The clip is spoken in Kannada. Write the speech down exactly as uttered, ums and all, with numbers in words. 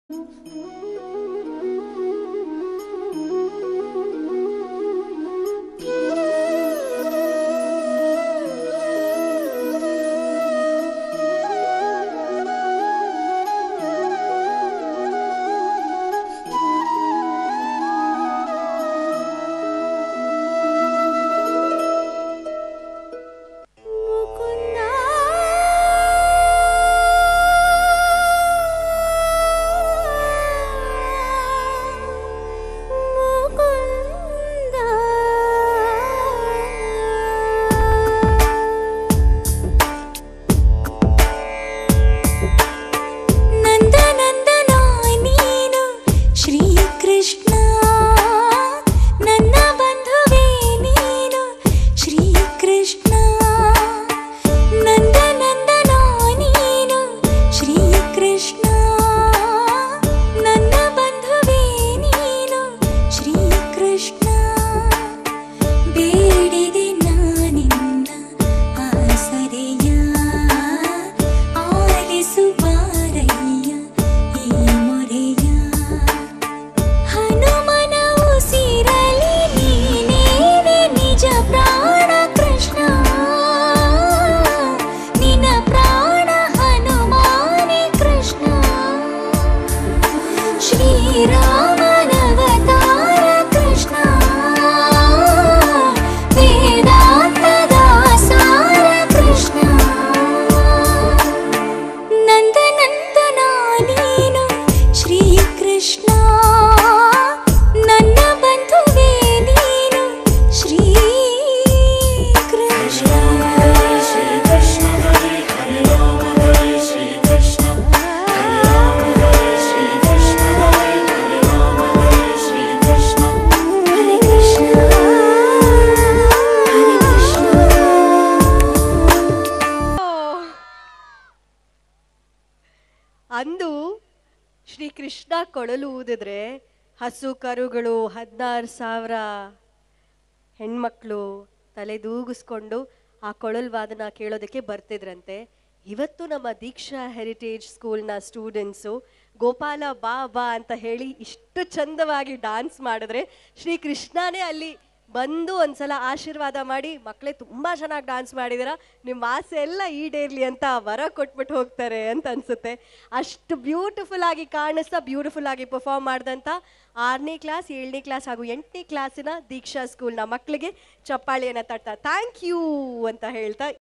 ಅಂದು ಶ್ರೀ ಕೃಷ್ಣ ಕೊಳಲು ಊದಿದ್ರೆ ಹಸು ಕರುಗಳು ಹದಿನಾರು ಸಾವಿರ ಹೆಣ್ಮಕ್ಳು ತಲೆದೂಗಿಸ್ಕೊಂಡು ಆ ಕೊಳಲು ವಾದನ ಕೇಳೋದಕ್ಕೆ ಬರ್ತಿದ್ರಂತೆ. ಇವತ್ತು ನಮ್ಮ ದೀಕ್ಷಾ ಹೆರಿಟೇಜ್ ಸ್ಕೂಲ್ನ ಸ್ಟೂಡೆಂಟ್ಸು ಗೋಪಾಲ ಬಾ ಬಾ ಅಂತ ಹೇಳಿ ಇಷ್ಟು ಚಂದವಾಗಿ ಡ್ಯಾನ್ಸ್ ಮಾಡಿದ್ರೆ ಶ್ರೀ ಕೃಷ್ಣನೇ ಅಲ್ಲಿ ಬಂದು ಒಂದ್ಸಲ ಆಶೀರ್ವಾದ ಮಾಡಿ, ಮಕ್ಕಳೇ ತುಂಬ ಚೆನ್ನಾಗಿ ಡ್ಯಾನ್ಸ್ ಮಾಡಿದಿರ, ನಿಮ್ಮ ಆಸೆ ಎಲ್ಲ ಈಡೇರಲಿ ಅಂತ ವರ ಕೊಟ್ಬಿಟ್ಟು ಹೋಗ್ತಾರೆ ಅಂತ ಅನಿಸುತ್ತೆ. ಅಷ್ಟು ಬ್ಯೂಟಿಫುಲ್ ಆಗಿ ಕಾಣಿಸ್ತಾ ಬ್ಯೂಟಿಫುಲ್ ಆಗಿ ಪರ್ಫಾರ್ಮ್ ಮಾಡಿದಂಥ ಆರನೇ ಕ್ಲಾಸ್ ಏಳನೇ ಕ್ಲಾಸ್ ಹಾಗೂ ಎಂಟನೇ ಕ್ಲಾಸಿನ ದೀಕ್ಷಾ ಸ್ಕೂಲ್ನ ಮಕ್ಕಳಿಗೆ ಚಪ್ಪಾಳಿಯನ್ನು ತಟ್ತಾ ಥ್ಯಾಂಕ್ ಯು ಅಂತ ಹೇಳ್ತಾ